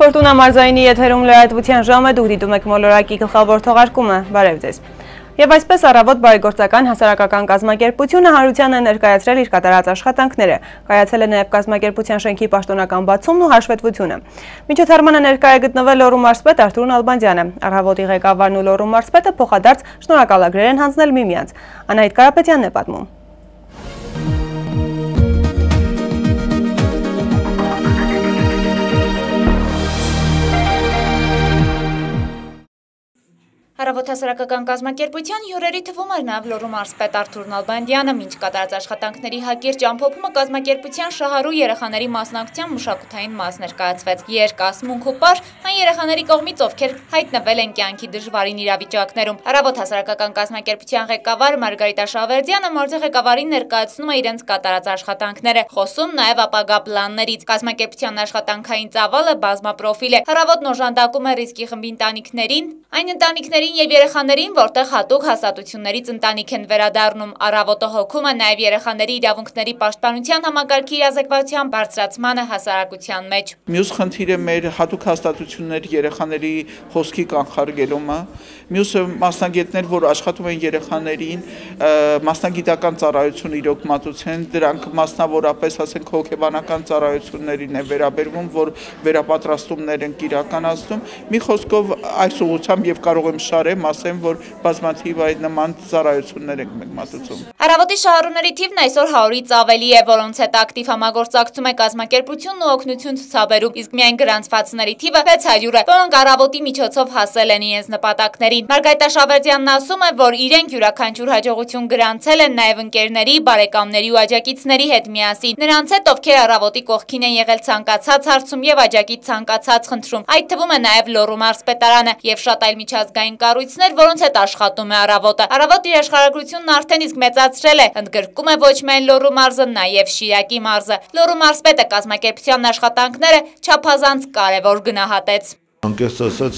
Ֆորտունա մարզայինի եթերում լրատվության ժամը դուք դիտում եք մոլորակի գլխավոր թողարկումը, բարև ձեզ։ Եվ այսպես առավոտ բարեգործական հասարակական կազմակերպությունը հանրությանը ներկայացրել իր կատարած աշխատանքները, կայացել է նաև կազմակերպության շենքի պաշտոնական բացումն ու հաշվետվությունը։ Միջոցառմանը ներկայ է գտնվել Լոռու մարզպետ Արթուր Նալբանդյանը, առավոտի ղեկավարն ու Լոռու մարզպետը փոխադարձ շնորհակալագրեր են հանձնել միմյանց։ Անահիտ Կարապետյանն է պատմում։ Առավոտ հասարակական կազմակերպության հյուրերի թվում էր նաև Լոռու մարզպետ Արթուր Նալբանդյանը, մինչ կատարած աշխատանքների հակիրճ ամփոփումը կազմակերպության շահառու երեխաների մասնակցությամբ մշակութային մաս ներկայացվեց։ Երկասմունք ու պար այն երեխաների կողմից, ովքեր հայտնվել են կյանքի դժվարին իրավիճակներում։ Առավոտ հասարակական կազմակերպության ղեկավար Մարգարիտա Շավերդյանը մարզի ղեկավարին ներկայացնում է իրենց կատարած աշխատանքները, խոսում նաև ապագա պլաններից։ Կազմակերպության աշխատանքային ծավալը բազմապրոֆիլ է։ Առավոտն օժանդակում է ռիսկի խմբի ընտանիքներին, այն ընտանիքներին և երեխաներին, որտեղ հատուկ հաստատություններից ընտանիք են վերադառնում։ Առավոտը հոգում է նաև երեխաների իրավունքների պաշտպանության համակարգի իրազեկվածության բարձրացմանը հասարակության մեջ։ Մյուս խնդիրը մեր հատուկ հաստատություններ երեխաների հոսքի կանխարգելումը, մյուսը մասնագետներ, որ աշխատում են երեխաներին, մասնագիտական ծառայություն իրոք մատուցեն, դրանք մասնավորապես ասենք հոգեբանական ծառայություններին է վերաբերվում, որ վերապատրաստումներ են իրականացնում։ Մի խոսքով այս ուղղությամբ եւ կարող եմ շարեմ, ասեմ, որ բազմաթիվ այդ նման ծառայություններ ենք մենք մատուցում։ Առավոտի շահառուների թիվն այսօր 100-ից ավելի է, որոնց հետ ակտիվ համագործակցում է կազմակերպությունն ու օգնություն ցուցաբերում, իսկ միայն գրանցվածների թիվը 600 է, որոնք առավոտի միջոցով հասել են իրենց նպատակներին։ Մարգարիտա Շավերդյանն ասում է, որ իրենք յուրաքանչյուր հաջողություն գրանցել են նաև ընկերների, բարեկամների ու աջակիցների հետ միասին։ Նրանց հետ, ովքեր առավոտի կողքին են եղել ցանկացած հարցում եւ աջակից ցանկացած խնդրում։ Այդ թվում է նաև Լոռու մարզպետարանը եւ շատ այլ միջազգային կառույցներ, որոնց հետ աշխատում է առավոտը։ Առավոտ իր աշխարհագրությունն արդեն իսկ մեծացրել է, ընդգրկում է ոչ միայն Լոռու մարզը, նաև Շիրակի մարզը։ Լոռու մարզպետը կազմակերպության աշխատանքները չափազանց կարևոր գնահատեց։ Անկեղծ ասած,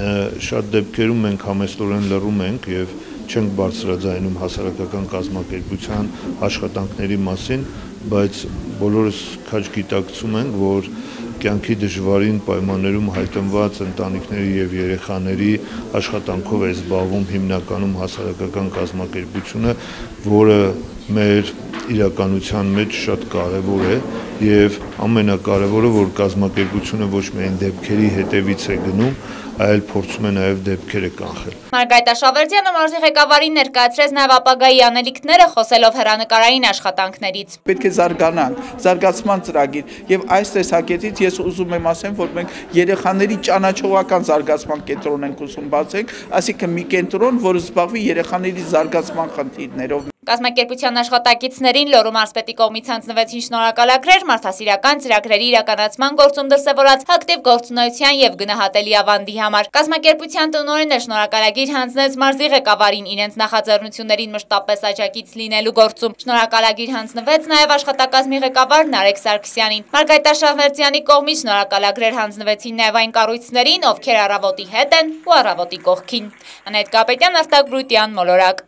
շատ դեպքերում մենք համեստորեն լռում ենք եւ չենք բարձրաձայնում հասարակական կազմակերպության աշխատանքների մասին, բայց բոլորս քաջ գիտակցում ենք, որ կյանքի դժվարին պայմաններում հայտնված ընտանիքների եւ երեխաների աշխատանքով է զբաղվում հիմնականում հասարակական կազմակերպությունը, որը մեր իրականության մեջ շատ կարևոր է եւ ամենակարևորը, որ կազմակերպությունը ոչ միայն դեպքերի հետևից է գնում, այլ փորձում է նաև դեպքերը կանխել։ Մարգարիտա Շավերդյանը մարզի ղեկավարին ներկայացրեց նաև ապագայի անելիքները, խոսելով հեռանկարային աշխատանքներից։ Պետք է զարգանանք, զարգացման ծրագիր եւ այս տեսակետից ես ուզում եմ ասեմ, որ մենք երեխաների ճանաչողական զարգացման կենտրոն ենք ուզում բացենք, այսինքն մի կենտրոն, որը զբաղվի երեխաների զարգացման խնդիրներով։ Կազմակերպության աշխատակիցներին Լոռու մարզպետի կողմից հանձնվեցին շնորհակալագրեր մարդասիրական ծրագրերի իրականացման գործում դրսևորած ակտիվ գործունեության եւ գնահատելի ավանդի համար։ Կազմակերպության տնօրենը շնորհակալագիր հանձնեց մարզի ղեկավարին իրենց նախաձեռնություններին մշտապես աջակից լինելու գործում։ Շնորհակալագիր հանձնվեց նաեւ աշխատակազմի ղեկավար Նարեկ Սարգսյանին։ Մարգարիտա Շավերդյանի կողմից շնորհակալագրեր հանձնվեցին նաեւ այն կառույցներին, ովքեր առավոտի հետ են ու առավոտի կողքին։ Անահիտ Կարապետյան, Արտակ Բրուտյան, Մոլորակ։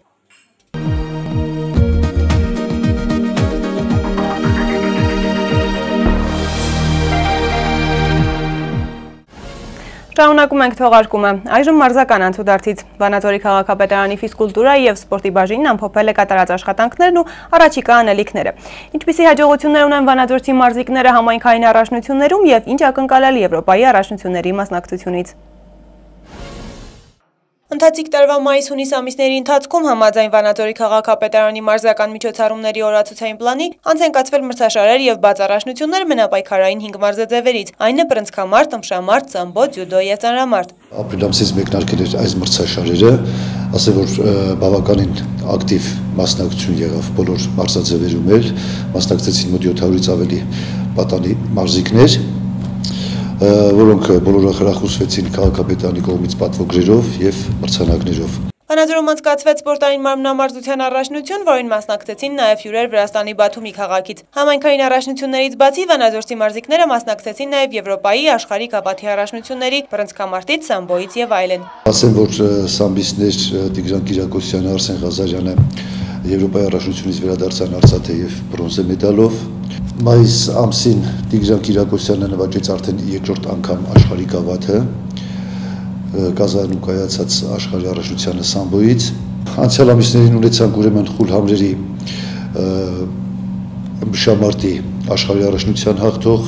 Շարունակում ենք թողարկումը։ Այժմ մարզական անցուդարձից Վանաձորի քաղաքապետարանի ֆիզկուլտուրայի եւ սպորտի բաժինն ամփոփել է կատարած աշխատանքներն ու առաջիկա անելիքները։ Ինչպիսի հաջողություններ ունեն վանաձորցի մարզիկները համայնքային առաջնություններում եւ ինչ ակնկալել Եվրոպայի առաջնությունների մասնակցությունից։ Ընթացիկ տարվա մայիս-հունիս ամիսների ընթացքում համաձայն Վանաձորի քաղաքապետարանի մարզական միջոցառումների օրացուցային պլանի անց են կացվել մրցաշարեր եւ բաց առաջնություններ մենապայքարային 5 մարզաձևերից, այն է բռնցքամարտ, ըմբշամարտ, սամբո, ձյուդո եւ ծանրամարտ։ Ապրիլ ամսից մեկնարկել էր այս մրցաշարերը, ասել որ բավականին ակտիվ մասնակցություն եղավ բոլոր մարզաձևերում էլ, մասնակցեցին մոտ 700-ից ավելի պատանի մարզիկներ, որոնք բոլորը խրախուսվեցին քաղաքապետարանի կողմից պատվոգրերով եւ մրցանակներով։ Վանաձորում անցկացվեց սպորտային մարմնամարզության առաջնություն, որին մասնակցեցին նաև հյուրեր Վրաստանի Բաթումի քաղաքից։ Համայնքային առաջնություններից բացի վանաձորցի մարզիկները մասնակցեցին նաև Եվրոպայի աշխարհիկ ապաթի առաջնությունների, բռնցքամարտից, սամբոից եւ այլն։ Ասեմ, որ սամբիստներ Տիգրան Կիրակոսյանը, Արսեն Ղազարյանը Եվրոպայի առաջնությունից վերադարձան արծաթե եւ բրոնզե մեդալով։ Մայիս ամսին Տիգրան Կիրակոսյանը նվաճեց արդեն երկրորդ անգամ աշխարհի գավաթը Կազանում կայացած աշխարհի առաջնությանը Սամբոյից։ Անցյալ ամիսներին ունեցանք ուրեմն խուլ համրերի Մշամարտի աշխարհի առաջնության հաղթող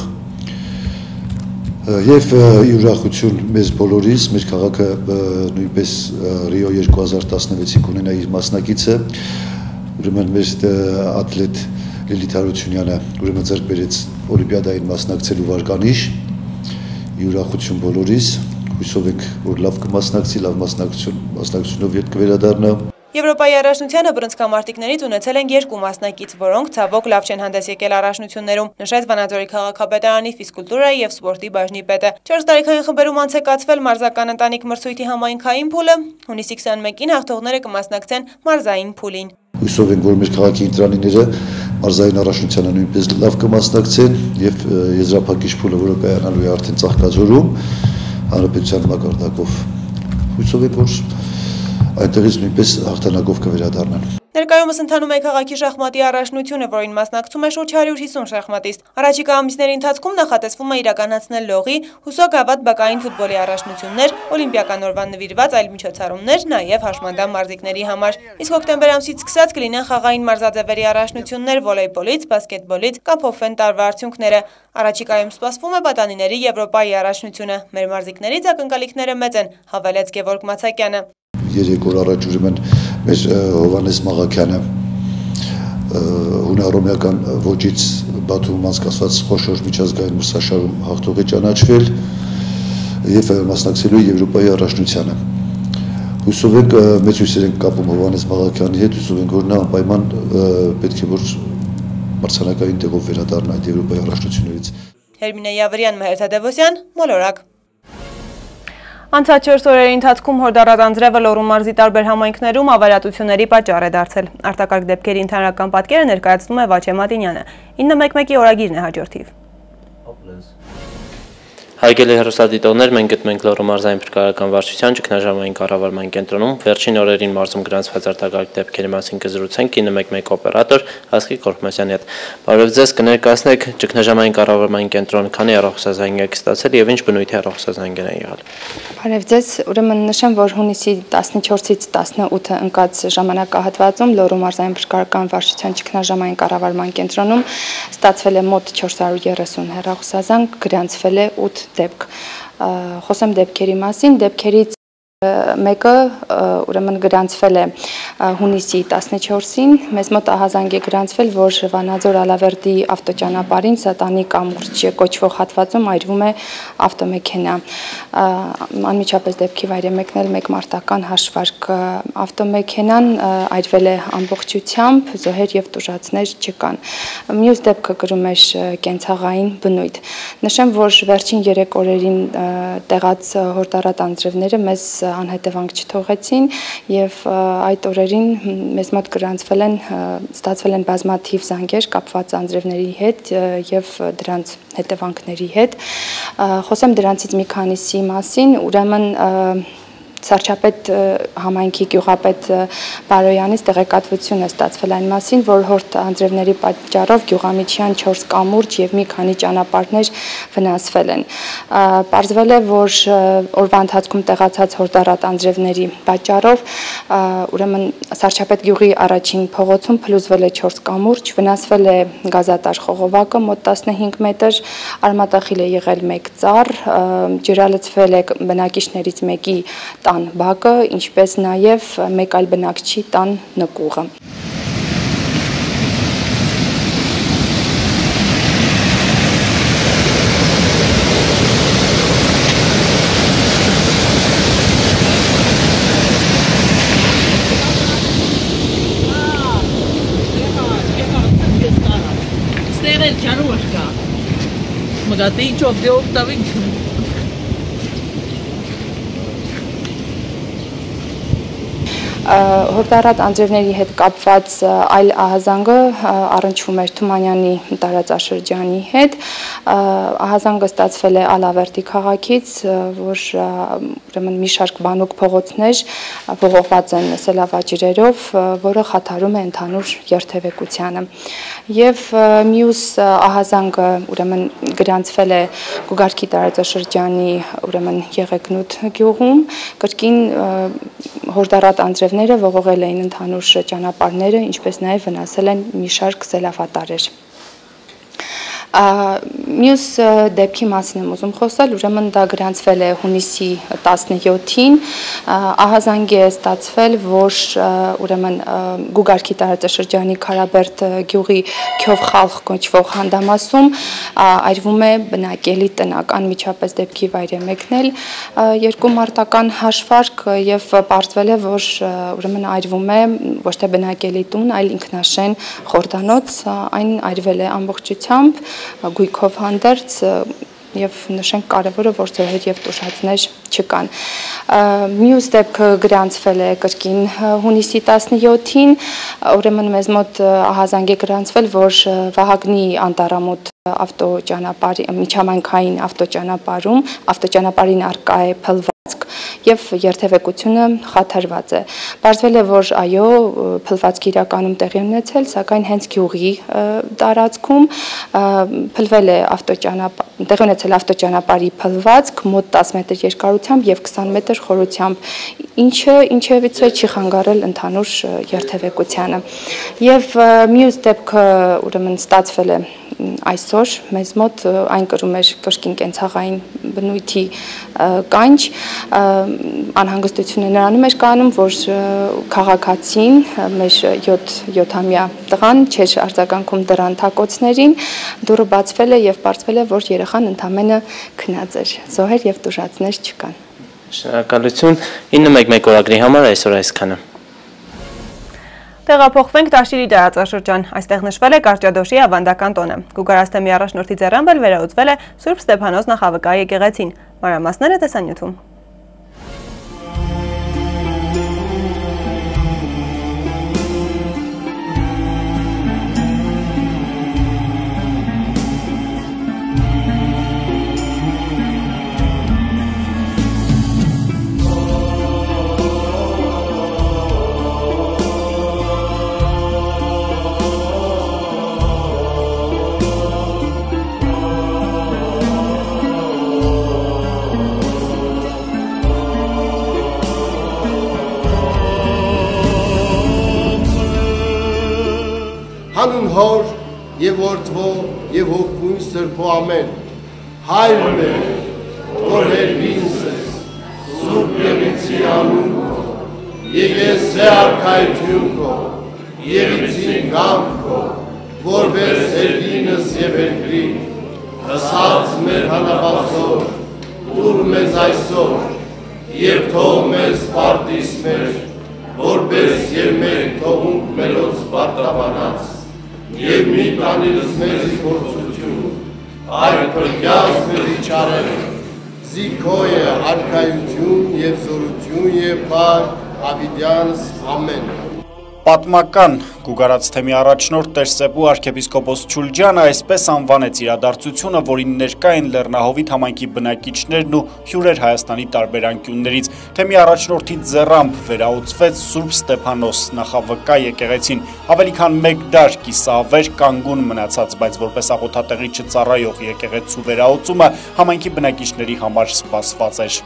եւ ուրախություն մեզ բոլորիս, մեր քաղաքը նույնպես Ռիո 2016-ին կունենա իր մասնակիցը, ուրեմն մեր ատլետ Լիլիթ Հարությունյանը ուրեմն ձեռք բերեց օլիմպիադային մասնակցելու վարկանիշ, ուրախություն բոլորիս, հույսով ենք, որ լավ կմասնակցի, լավ մասնակցությունով ետ կվերադառնա։ Եվրոպայի առաջնությանը բռնցքամարտիկներից ունեցել են 2 մասնակից, որոնք ցավոք լավ չեն հանդես եկել առաջնություններում, նշեց Վանաձորի քաղաքապետարանի ֆիզկուլտուրայի եւ սպորտի բաժնի պետը։ 4 տարիքային խմբերում անցեկացվել մարզական ընտանիք մրցույթի համայնքային փուլը, հունիսի 21-ին հաղթողները կմասնակցեն մարզային փուլին։ Հույսով ենք, որ մեր քաղաքի ընտրանիները մարզային առաջնությանը նույնպես լավ կմասնակցեն եւ եզրափակիչ փուլը, որը կայանալու է արդեն Ծաղկաձորում, հանրապետության մակարդակով։ Հույսով ենք, որ այդտեղից նույնպես հաղթանակով կվերադառնան։ Ներկայումս ընթանում է քաղաքի շախմատի առաջնությունը, որին մասնակցում է շուրջ 150 շախմատիստ։ Առաջիկա ամիսների ընթացքում նախատեսվում է իրականացնել լողի, հուսո-գավաթ բակային ֆուտբոլի առաջնություններ, օլիմպիական օրվան նվիրված այլ միջոցառումներ, նաև հաշմանդամ մարզիկների համար։ Իսկ հոկտեմբեր ամսից սկսած կլինեն խաղային մարզաձևերի առաջնություններ վոլեյբոլից, բասկետբոլից, կամ փոխվեն տարվա արդյունքները։ Առաջիկայում սպասվում է պատանիների Եվրոպայի առաջնությունը։ Մեր մարզիկներից ակնկալիքները մեծ են, հավելեց Գևորգ Մացակյանը։ 3 օր առաջ ուրեմն մեր Հովհաննես Մաղաքյանը հունարոմեական ոճից Բաթումում անցկացված խոշոր միջազգային մրցաշարում հաղթող է ճանաչվել եւ մասնակցելու Եվրոպայի առաջնությանը։ Հույսով ենք մեծ հույսեր ենք կապում Հովհաննես Մաղաքյանի հետ, հույսով ենք որ նա անպայման պետք է որ մրցանակային տեղով վերադառնա այդ Եվրոպայի առաջնություններից։ Հերմինե Յավրյան, Մհեր Թադևոսյան, Մոլորակ։ Անցած 4 օրերի ընթացքում հորդառատ անձրևը Լոռու մարզի տարբեր համայնքներում ավարատությունների պատճառ է դարձել։ Արտակարգ դեպքերի ընդհանրական պատկերը ներկայացնում է Վաչե Մատինյանը։ 911-ի օրագիրն է հաջորդիվ։ Հարգելի հեռուստադիտողներ, մենք գտնվում ենք Լոռու մարզային փրկարարական վարչության ճգնաժամային կառավարման կենտրոնում։ Վերջին օրերին մարզում գրանցված արտակարգ դեպքերի մասին կզրուցենք 911 օպերատոր Հասկիկ Խորհրդմասյանի հետ։ Բարև ձեզ, կներկայացնեք ճգնաժամային կառավարման կենտրոնը քանի առողջազանգ եք ստացել եւ ինչ բնույթի առողջազանգեր են եղել։ Բարև ձեզ, ուրեմն նշեմ, որ հունիսի 14-ից 18-ը ընկած ժամանակահատվածում Լոռու մարզային փրկարարական վարչության ճգնաժամային կառավարման կենտրոնում ստացվել է մոտ 430 հեռախոսազանգ, գրանցվել է 8 դեպք։ Խոսեմ դեպքերի մասին, դեպքերից մեկը ուրեմն գրանցվել է հունիսի 14-ին, մեզ մոտ ահազանգ է գրանցվել, որ Վանաձոր Ալավերդի ավտոճանապարհին Սատանի կամուրջ կոչվող հատվածում այրվում է ավտոմեքենա։ Անմիջապես դեպքի վայր է մեկնել մեկ մարտական հաշվարկ։ Ավտոմեքենան այրվել է ամբողջությամբ, զոհեր եւ տուժածներ չկան։ Մյուս դեպքը գրում էր կենցաղային բնույթ։ Նշեմ, որ վերջին 3 օրերին տեղած հորդառատ անձրևները մեզ անհետևանք չթողեցին եւ այդ օրերին մեզ մոտ ստացվել են բազմաթիվ զանգեր կապված անձրևների հետ եւ դրանց հետևանքների հետ։ Խոսեմ դրանցից մի քանիսի մասին, ուրեմն Սարչապետ համայնքի գյուղապետ Բարոյանից տեղեկատվություն է ստացվել այն մասին, որ հորդ անձրևների պատճառով գյուղամիջյան 4 կամուրջ եւ մի քանի ճանապարհներ վնասվել են։ Պարզվել է, որ օրվա ընթացքում տեղացած հորդառատ անձրևների պատճառով ուրեմն Սարչապետ գյուղի առաջին փողոցում փլուզվել է 4 կամուրջ, վնասվել է գազատար խողովակը մոտ 15 մետր, արմատախիլ է եղել 1 ծառ, ջրալցվել է բնակիչներից մեկի տան բակը, ինչպես նաև մեկ այլ բնակչի տան նկուղը։ Հորդառատ անձրևների հետ կապված այլ ահազանգը առնչվում էր Թումանյանի տարածաշրջանի հետ։ Ահազանգը ստացվել է Ալավերդի քաղաքից, որ ուրեմն մի շարք բանուկ փողոցներ ողողված են սելավաճրերով, որը խաթարում է ընդհանուր երթևեկությանը։ Եվ մյուս ահազանգը ուրեմն գրանցվել է Գուգարքի տարածաշրջանի ուրեմն Եղեգնուտ գյուղում, կրկին հորդառատ անձրևները ողողել էին ընդհանուր ճանապարհները, ինչպես նաև վնասել են մի շարք սելավատարեր։ Մյուս դեպքի մասին եմ ուզում խոսել, ուրեմն դա գրանցվել է հունիսի 17-ին, ահազանգ է ստացվել, որ ուրեմն Գուգարքի տարածաշրջանի Քարաբերդ գյուղի Քյովխալխ կոչվող հանդամասում այրվում է բնակելի տնական, միջապես դեպքի վայր է մեկնել երկու մարտական հաշվարկ եւ պարզվել է, որ ուրեմն այրվում է ոչ թե բնակելի տուն, այլ ինքնաշեն խորդանոց, այն այրվել է ամբողջությամբ գույքով հանդերձ եւ նշենք կարևորը, որ զոհեր եւ տուժածներ չկան։ Մյուս դեպքը գրանցվել է կրկին հունիսի 17-ին, ուրեմն մեզ մոտ ահազանգ է գրանցվել, որ Վահագնի անտառամոտ ավտոճանապարհի միջամայնքային ավտոճանապարհին արկա է փլվածք եւ երթևեկությունը խաթարված է։ Պարզվել է, որ այո, փլվածքի իրականում տեղի ունեցել, սակայն հենց գյուղի տարածքում փլվել է տեղի ունեցել ավտոճանապարհի փլվածք մոտ 10 մետր երկարությամբ եւ 20 մետր խորությամբ, ինչը ինչևիցե չի խանգարել ընդհանուր երթևեկությանը։ Եվ մյուս դեպքը ուրեմն ստացվել է այսօր մեզ մոտ, այն կրում էր կրկին կենցաղային բնույթի կանչ, անհանգստությունը նրանում էր կանում, որ քաղաքացին, մեր 7-ամյա տղան չէր արձագանքում դրան թակոցներին, դուռը բացվել է եւ պարզվել է, որ երեխան ընդամենը քնած էր, զոհեր եւ տուժածներ չկան։ Շնորհակալություն 911 օրագրի համար այսօր այսքանը։ Տեղափոխվենք Տաշիրի տարածաշրջան, այստեղ նշվել է Կարճադոշի ավանդական տոնը։ Գուգարասթեմի առաջնորդի ձեռամբ վերահսկվել է Սուրբ Ստեփանոս նախավկա եկեղեցին։ Մանրամասները տեսանյութում։ Հանուն հոր և որդվո և հոգույն սրբո ամեն, հայր մեր, որ հերվինս ես, սուրբ եղիցի անուն քո, եղես է արքայություն քո, եղիցին գամ քո, որպես հերվինս և երկրի, հսած մեր հանապազոր, դուր մեզ այսօր, և թող մեզ պարտիս մեր, որպես և մենք թողունք մելոց պարտաբանած, և մի տանիրս մեզի գործություն, այլ պրկյաս մեզի չարել, զիքո է արքայություն և զորություն և պար ավիդյանս ամեն։ Պատմական Գուգարացթեմի առաջնորդ Տեր-Սեբու arczepiskopos Չուլջյանը այսպես անվանեց իրադարձությունը, որին ներկա են Լեռնահովիտ համայնքի բնակիչներն ու հյուրեր Հայաստանի տարբեր անկյուններից։ Թեմի առաջնորդի ձեռամբ վերահսկվեց Սուրբ Ստեփանոս նախավկա եկեղեցին։ Ավելի քան 1 դար կիսավեր կանգուն մնացած, բայց որպես աղոթատեղի չծառայող եկեղեցու վերահսկումը համայնքի բնակիչների համար սպասված էր։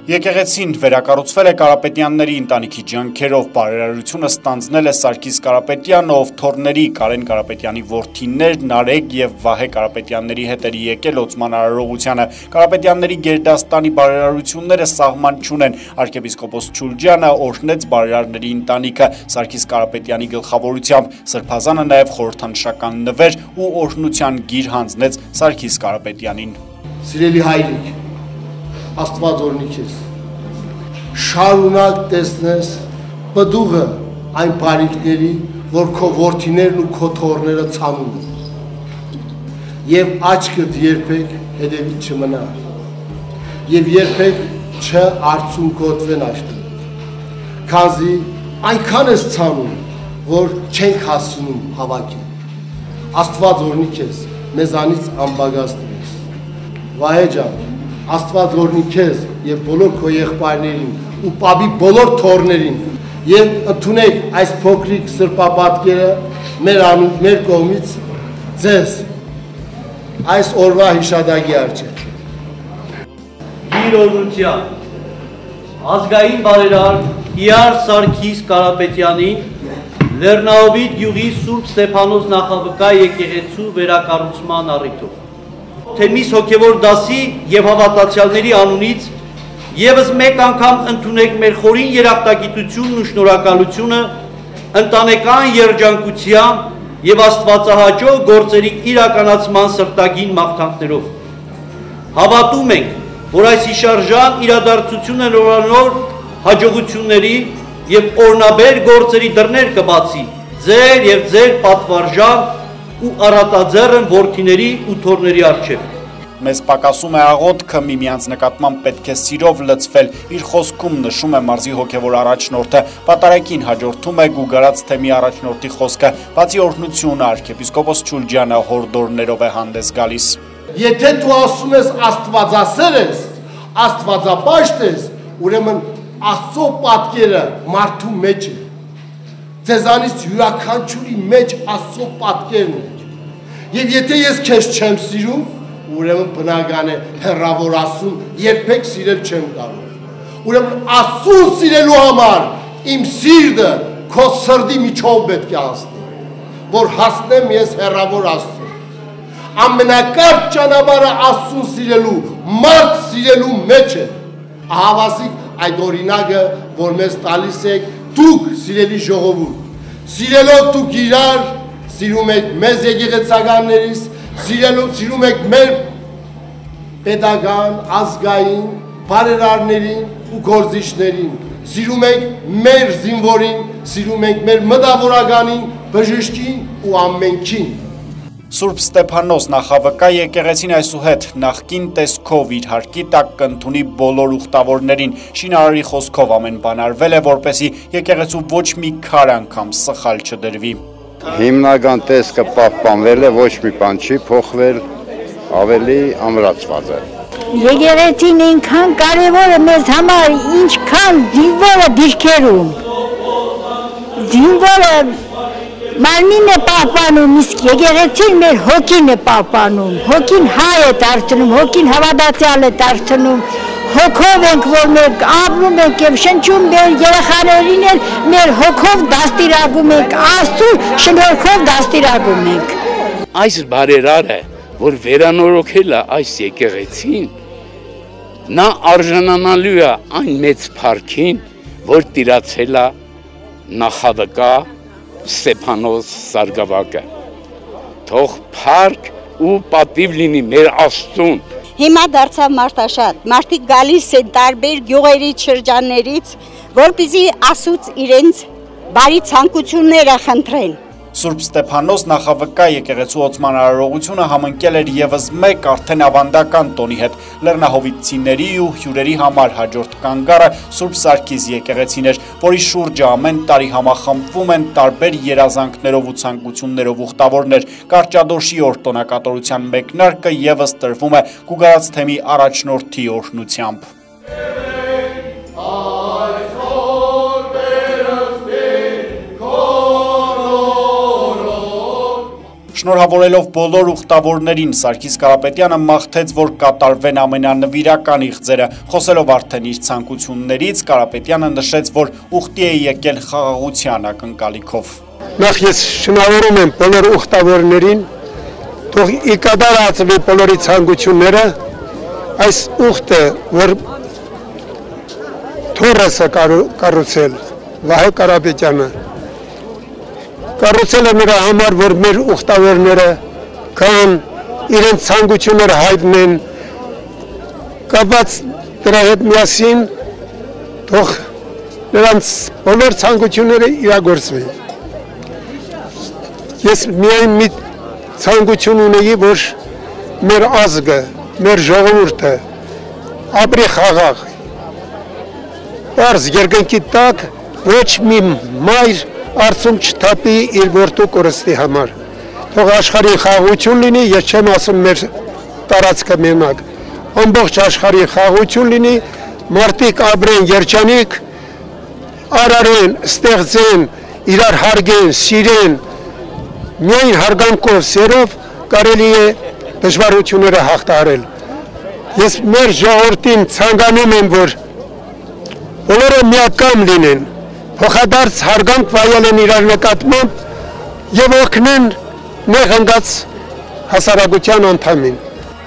Եկեղեցին վերակառուցվել է Կարապետյանների ընտանիքի ջանքերով, բարերարությունը ստանձնել է Սարգիս Կարապետյանը, ով թոռների Կարեն Կարապետյանի որդիներ Նարեկ եւ Վահե Կարապետյանների հետ էր եկել օծման արարողությանը։ Կարապետյանների գերդաստանի բարերարությունները սահման չունեն։ Արքեպիսկոպոս Չուլջյանը օրհնեց բարերարների ընտանիքը Սարգիս Կարապետյանի գլխավորությամբ։ Սրբազանը նաեւ խորհրդանշական նվեր ու օրհնության գիր հանձնեց Սարգիս Կարապետյանին։ Սիրելի հայրիկ, Աստված օրհնի քեզ, շարունակ տեսնես պտուղը այն բարիքների, որ քո որդիներն ու քո թոռները ցանում են, եւ աչքդ երբեք հետևից չմնա, եւ երբեք չարցունքոտվեն աշտարակը, քանզի այնքան ես ցանում, որ չենք հասնում հավաքել։ Աստված օրհնի քեզ, մեզանից անբագաստվես։ Վահե ջան, Աստված օրհնի քեզ եւ բոլոր քո եղբայրներին ու պապի բոլոր թոռներին եւ ընդունեք այս փոքրիկ սրբապատկերը մեր կողմից ձեզ այս օրվա հիշադակի առջև։ Իր օրհնության ազգային բարերար Իար Սարգիս Կարապետյանին Լեռնահովիտ գյուղի Սուրբ Ստեփանոս նախավկա եկեղեցու վերակառուցման առիթով Թեմիս հոգևոր դասի եւ հավատացյալների անունից եւս մեկ անգամ ընդունեք մեր խորին երախտագիտությունն ու շնորհակալությունը ընտանեկան երջանկության եւ աստվածահաճո գործերի իրականացման սրտագին մաղթանքներով։ Հավատում ենք, որ այս հիշարժան իրադարձությունը նորանոր հաջողությունների եւ օրնաբեր գործերի դռներ կբացի ձեր եւ ձեր պատվարժան ու առատաձեռն որդիների ու թոռների առջև։ Մեզ պակասում է աղոթքը միմյանց նկատմամբ պետք է սիրով լցվել, իր խոսքում նշում է մարզի հոգևոր առաջնորդը, պատարագին հաջորդում է Գուգարաց թեմի առաջնորդի խոսքը, բացի օրհնությունը արքեպիսկոպոս Չուլջյանը հորդորներով է հանդես գալիս։ Եթե դու ասում ես աստվածասեր ես, աստվածապաշտ ես, ուրեմն Աստծո պատկերը մարդու մեջ է։ Ձեզանից յուրաքանչյուրի մեջ Աստծո պատկերն է։ Եվ եթե ես քեզ չեմ սիրում, ուրեմն բնական է հեռավոր Աստծուն երբեք սիրել չեմ կարող։ Ուրեմն Աստծուն սիրելու համար իմ սիրտը քո սրտի միջով պետք է անցնի, որ հասնեմ ես հեռավոր Աստծուն։ Ամենակարճ ճանապարհը Աստծուն սիրելու, մարդ սիրելու մեջ է։ Ահավասիկ այդ օրինակը, որ մեզ տալիս եք դուք սիրելի ժողովուրդ, սիրելով դուք իրար, սիրում եք մեզ եկեղեցականներից, սիրում եք մեր պետական, ազգային, բարերարներին ու գործիչներին, սիրում եք մեր զինվորին, սիրում եք մեր մտավորականին, բժշկին ու ամենքին։ Սուրբ Ստեփանոս նախավկա եկեղեցին այսուհետ նախկին տեսքով իր հարկի տակ կընդունի բոլոր ուխտավորներին, շինարարի խոսքով ամեն բան արվել է, որպեսզի եկեղեցու ոչ մի քար անգամ սխալ չդրվի։ Հիմնական տեսքը պահպանվել է, ոչ մի բան չի փոխվել, ավելի ամրացված է։ Եկեղեցին ինքան կարևոր է մեզ համար, ինչքան զինվորը դիրքերում։ Զինվորը մարմին է պահպանում, իսկ եկեղեցին մեր հոգին է պահպանում, հոգին հայ է դարձնում, հոգին հավատացյալ է դարձնում, հոգով ենք, որ մենք ապրում ենք եւ շնչում մեր երեխաներին էլ մեր հոգով դաստիարակում ենք, Աստծո շնորհքով դաստիարակում ենք։ Այս բարերարը, որ վերանորոգել է այս եկեղեցին, նա արժանանալու է այն մեծ փառքին, որ տիրացել է նախավկա Ստեփանոս Սարգսակը, թող փառք ու պատիվ լինի մեր Աստծուն։ Հիմա դարձավ մարդաշատ, մարդիկ գալիս են տարբեր գյուղերից, շրջաններից, որպեսզի Աստծուց իրենց բարի ցանկությունները խնդրեն։ Սուրբ Ստեփանոս նախավկա եկեղեցու օծման արարողությունը համընկել էր եւս մեկ արդեն ավանդական տոնի հետ։ Լեռնահովիցիների ու հյուրերի համար հաջորդ կանգառը Սուրբ Սարգիս եկեղեցին էր, որի շուրջը ամեն տարի համախմբվում են տարբեր երազանքներով ու ցանկություններով ուխտավորներ։ Կարճադոշի օրտոնակատարության մեկնարկը եւս տրվում է Գուգարաց թեմի առաջնորդի օրհնությամբ։ Շնորհավորելով բոլոր ուխտավորներին Սարգիս Կարապետյանը մաղթեց, որ կատարվեն ամենանվիրական իղձերը։ Խոսելով արդեն իր ցանկություններից, Կարապետյանը նշեց, որ ուխտի է եկել խաղաղության ակնկալիքով։ Նախ ես շնորհավորում եմ բոլոր ուխտավորներին, թող ի կատարածվի բոլորի ցանկությունները, այս ուխտը, որ թորեսը կառուցել Վահե Կարապետյանը, կառուցել է նրա համար, որ մեր ուխտավորները կան, իրենց ցանկությունները հայտնեն, կապված դրա հետ միասին, թող նրանց բոլոր ցանկությունները իրագործվեն։ Ես միայն մի ցանկություն ունեի, որ մեր ազգը, մեր ժողովուրդը ապրի խաղաղ։ Պարզ երկնքի տակ ոչ մի մայր արցում չթափի իր որդու կորստի համար։ Թող աշխարհի խաղաղություն լինի, ես չեմ ասում մեր տարածքը մենակ, ամբողջ աշխարհի խաղաղություն լինի, մարդիկ ապրեն երջանիկ, արարեն, ստեղծեն, իրար հարգեն, սիրեն, միայն հարգանքով, սերով կարելի է դժվարությունները հաղթահարել։ Ես մեր ժողովրդին ցանկանում եմ, որ բոլորը միակամ լինեն, փոխադարձ հարգանք վայելեն իրար նկատմամբ եւ օգնեն նեղ ընկած հասարակության անդամին։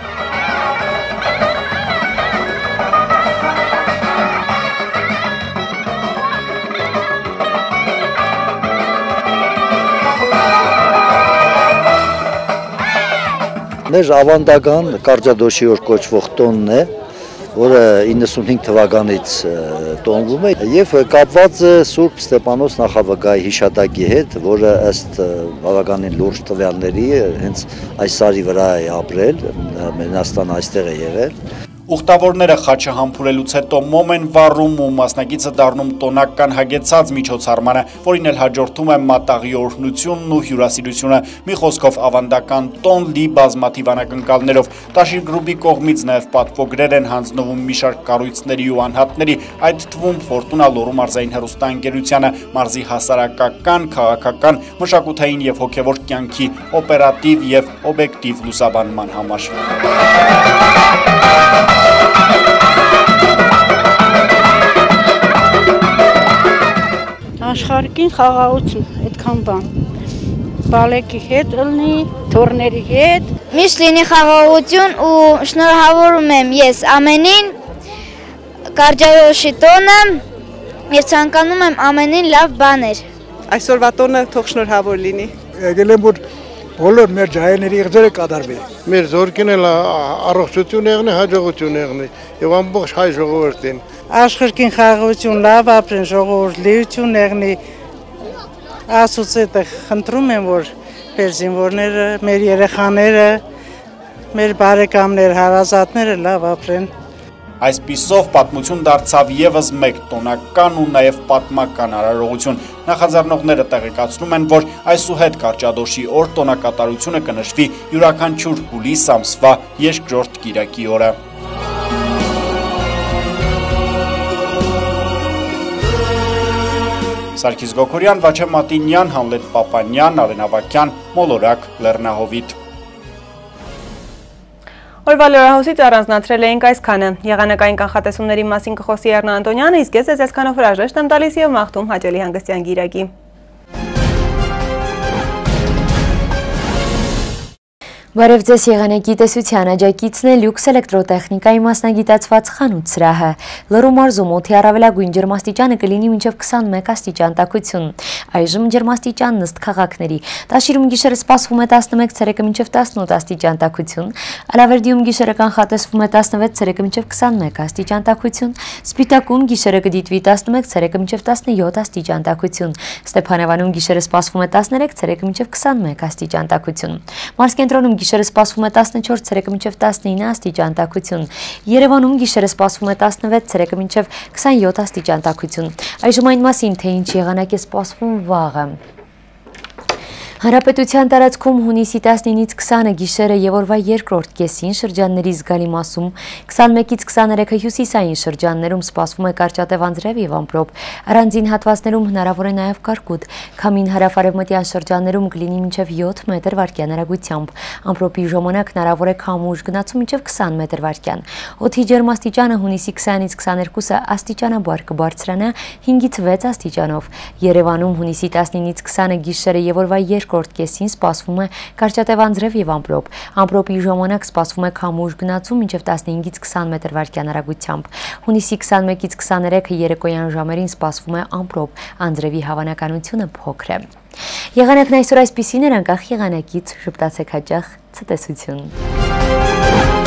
Մեր ավանդական կարճադոշի օր կոչվող տոնն է, որը 95 թվականից տոնվում է եւ կապված է Սուրբ Ստեփանոս նախավգայի հիշատակի հետ, որը ըստ բավականին լուրջ տվյալների հենց այս սարի վրա է ապրել, Մենաստան այստեղ է եղել։ Ուխտավորները խաչը համբուրելուց հետո մոմ են վառում ու մասնակիցը դառնում տոնական հագեցած միջոցառմանը, որին էլ հաջորդում է մատաղի օրհնությունն ու հյուրասիրությունը։ Մի խոսքով ավանդական տոն լի բազմաթիվ անակնկալներով։ Տաշիր գրուպի կողմից նաև պատվոգրեր են հանձնվում մի շարք կառույցների ու անհատների, այդ թվում Ֆորտունա Լոռու մարզային հեռուստաընկերությանը մարզի հասարակական, քաղաքական, մշակութային եւ հոգեվոր կյանքի օպերատիվ եւ օբյեկտիվ լուսաբանման համար։ Աշխարհին խաղաղություն, այդքան բան։ Բալեկի հետ ըլնի, թորների հետ։ Միշտ լինի խաղաղություն ու շնորհավորում եմ ես ամենին կարճադոշի տոնը եւ ցանկանում եմ ամենին լավ բաներ։ Այսօրվա տոնը թող շնորհավոր լինի։ Եկել եմ որ բոլոր մեր ջահերների իղձերը կատարվի։ Մեր զորքին էլ առողջություն եղնի, հաջողություն եղնի եւ ամբողջ հայ ժողովրդին։ Աշխարհին խաղաղություն, լավ ապրեն, ժողովուրդ լիություն եղնի։ Ասուցը խնդրում եմ, որ մեր զինվորները, մեր երեխաները, մեր բարեկամներ, հարազատները լավ ապրեն։ Այսպիսով պատմություն դարձավ եւս մեկ տոնական ու նաեւ պատմական արարողություն։ Նախաձեռնողները տեղեկացնում են, որ այսուհետ կարճադոշի օր տոնակատարությունը կնշվի յուրաքանչյուր հուլիս ամսվա երկրորդ կիրակի օրը։ Սարգիս Գոքորյան, Վաչե Մատինյան, Հանլետ Պապանյան, Արեն Ավագյան, Մոլորակ, Լեռնահովիտ։ Օրվա լրահոսից առանձնացրել էինք այսքանը։ Եղանակային կանխատեսումների մասին կխոսի Էռնա Անտոնյանը, իսկ ես այսքանով հրաժեշտ եմ տալիս եւ մաղթում հաճելի հանգստյան գիրակի։ Բարև ձեզ եղանակի տեսության աջակիցն է լյուքս էլեկտրոտեխնիկայի մասնագիտացված խանութ սրահը։ Լոռու մարզում օդի առավելագույն ջերմաստիճանը կլինի մինչև 21 աստիճան տաքություն։ Այժմ ջերմաստիճանն ըստ քաղաքների։ Տաշիրում գիշերը սպասվում է 11 ցելսիուսը մինչև 18 աստիճան տաքություն։ Ալավերդիում գիշերը կանխատեսվում է 16 ցելսիուսը մինչև 21 աստիճան տաքություն։ Սպիտակում գիշերը կդիտվի 11 ցելսիուսը մինչև 17 աստիճան տաքություն։ Ստեփանավանում գիշերը սպասվում է 13 ցելսիուսը մինչև 21 աստիճան տաքություն։ Մարզկենտրոնում գիշերը սպասվում է 14 ցելսիուսը մինչև 19 աստիճան տաքություն։ Երևանում գիշերը սպասվում է 16 ցելսիուսը մինչև 27 աստիճան տաքություն։ Այժմ այն մասին, թե ինչ եղանակ է սպասվում վաղը։ Հանրապետության տարածքում հունիսի 19-ից 20-ը գիշերը եւ օրվա երկրորդ կեսին շրջանների զգալի մասում, 21-ից 23-ը հյուսիսային շրջաններում սպասվում է կարճատև անձրև եւ ամպրոպ։ Առանձին հատվածներում հնարավոր է նաեւ կարկուտ։ Քամին հարավարևմտյան շրջաններում կլինի մինչեւ 7 մետր վարկյան հեռագությամբ։ Ամպրոպի ժամանակ հնարավոր է քամուշ գնացում մինչեւ 20 մետր վարկյան։ Օդի ջերմաստիճանը հունիսի 20-ից 22-ը աստիճանաբար կբարձրանա 5-ից 6 աստիճանով։ Երևանում հունիսի 19-ից 20-ը գիշերը եւ օրվա երկրորդ կեսին սպասվում է կարճատև անձրև եւ ամպրոպ։ Ամպրոպի ժամանակ սպասվում է քամուշ գնացում մինչեւ 15-ից 20 մետր վարկյան հեռագությամբ։ Հունիսի 21-ից 23-ը երեկոյան ժամերին սպասվում է ամպրոպ, անձրևի հավանականությունը փոքր է։ Եղանակն այսօր այսպիսին էր, անկախ եղանակից, ժպտացեք հաճախ, ցտեսություն։